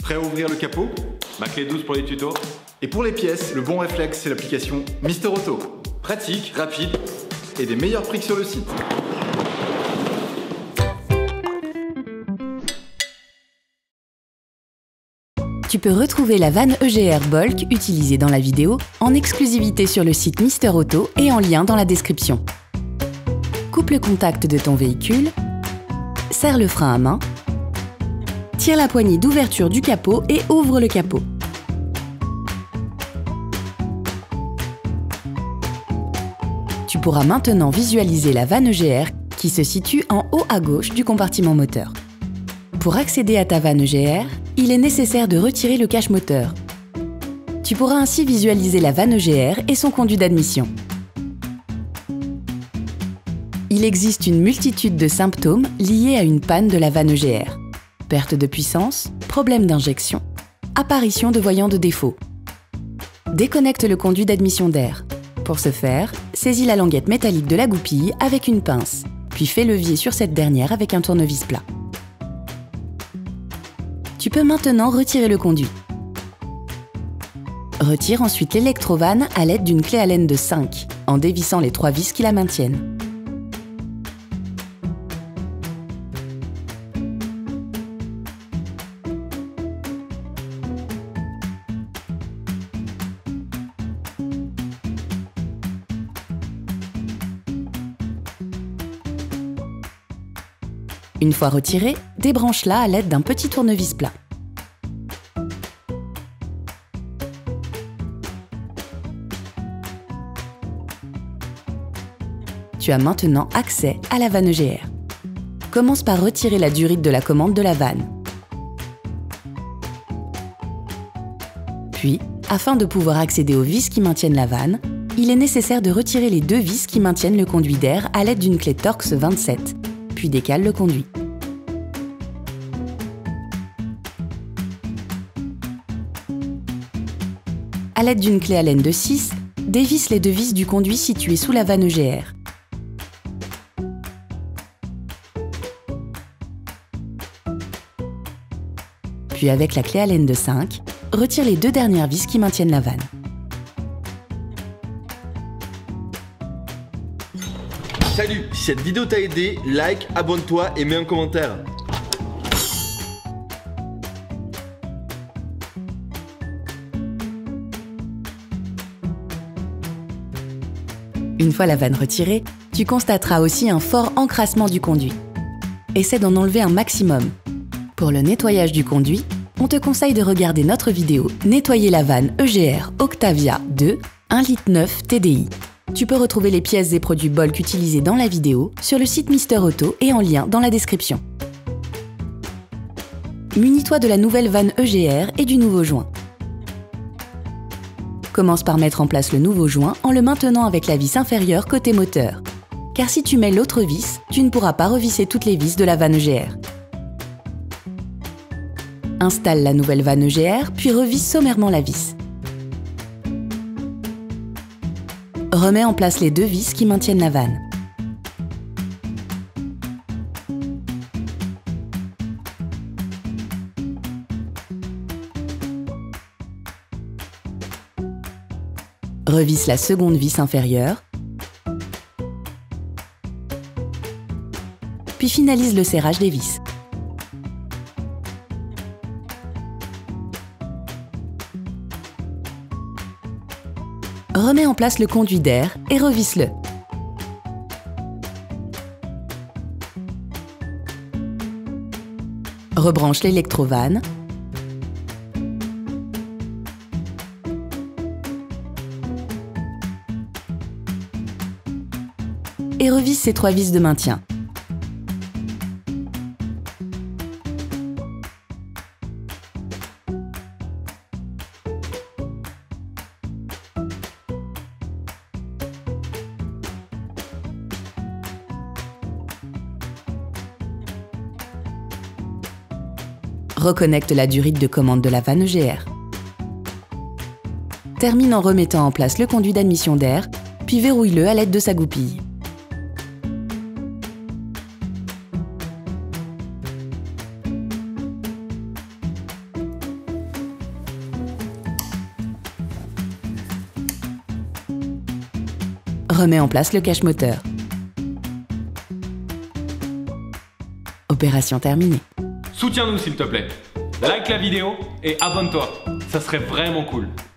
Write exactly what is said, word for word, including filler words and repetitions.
Prêt à ouvrir le capot? Ma clé douce pour les tutos. Et pour les pièces, le bon réflexe, c'est l'application Mister Auto. Pratique, rapide et des meilleurs prix que sur le site. Tu peux retrouver la vanne E G R Bulk utilisée dans la vidéo en exclusivité sur le site Mister Auto et en lien dans la description. Coupe le contact de ton véhicule, serre le frein à main, tire la poignée d'ouverture du capot et ouvre le capot. Tu pourras maintenant visualiser la vanne E G R qui se situe en haut à gauche du compartiment moteur. Pour accéder à ta vanne E G R, il est nécessaire de retirer le cache moteur. Tu pourras ainsi visualiser la vanne E G R et son conduit d'admission. Il existe une multitude de symptômes liés à une panne de la vanne E G R. Perte de puissance, problème d'injection, apparition de voyants de défaut. Déconnecte le conduit d'admission d'air. Pour ce faire, saisis la languette métallique de la goupille avec une pince, puis fais levier sur cette dernière avec un tournevis plat. Tu peux maintenant retirer le conduit. Retire ensuite l'électrovanne à l'aide d'une clé Allen de cinq, en dévissant les trois vis qui la maintiennent. Une fois retirée, débranche-la à l'aide d'un petit tournevis plat. Tu as maintenant accès à la vanne E G R. Commence par retirer la durite de la commande de la vanne. Puis, afin de pouvoir accéder aux vis qui maintiennent la vanne, il est nécessaire de retirer les deux vis qui maintiennent le conduit d'air à l'aide d'une clé Torx vingt-sept, puis décale le conduit. À l'aide d'une clé Allen de six, dévisse les deux vis du conduit situé sous la vanne E G R. Puis avec la clé Allen de cinq, retire les deux dernières vis qui maintiennent la vanne. Salut, si cette vidéo t'a aidé, like, abonne-toi et mets un commentaire. Une fois la vanne retirée, tu constateras aussi un fort encrassement du conduit. Essaie d'en enlever un maximum. Pour le nettoyage du conduit, on te conseille de regarder notre vidéo « Nettoyer la vanne E G R Octavia deux, un litre neuf T D I ». Tu peux retrouver les pièces et produits Bulk utilisés dans la vidéo sur le site Mister Auto et en lien dans la description. Munis-toi de la nouvelle vanne E G R et du nouveau joint. Commence par mettre en place le nouveau joint en le maintenant avec la vis inférieure côté moteur. Car si tu mets l'autre vis, tu ne pourras pas revisser toutes les vis de la vanne E G R. Installe la nouvelle vanne E G R, puis revisse sommairement la vis. Remets en place les deux vis qui maintiennent la vanne. Revisse la seconde vis inférieure. Puis finalise le serrage des vis. Remets en place le conduit d'air et revisse-le. Rebranche l'électrovanne. Et revisse ces trois vis de maintien. Reconnecte la durite de commande de la vanne E G R. Termine en remettant en place le conduit d'admission d'air, puis verrouille-le à l'aide de sa goupille. remets en place le cache moteur. Opération terminée. Soutiens-nous s'il te plaît. Like la vidéo et abonne-toi. Ça serait vraiment cool.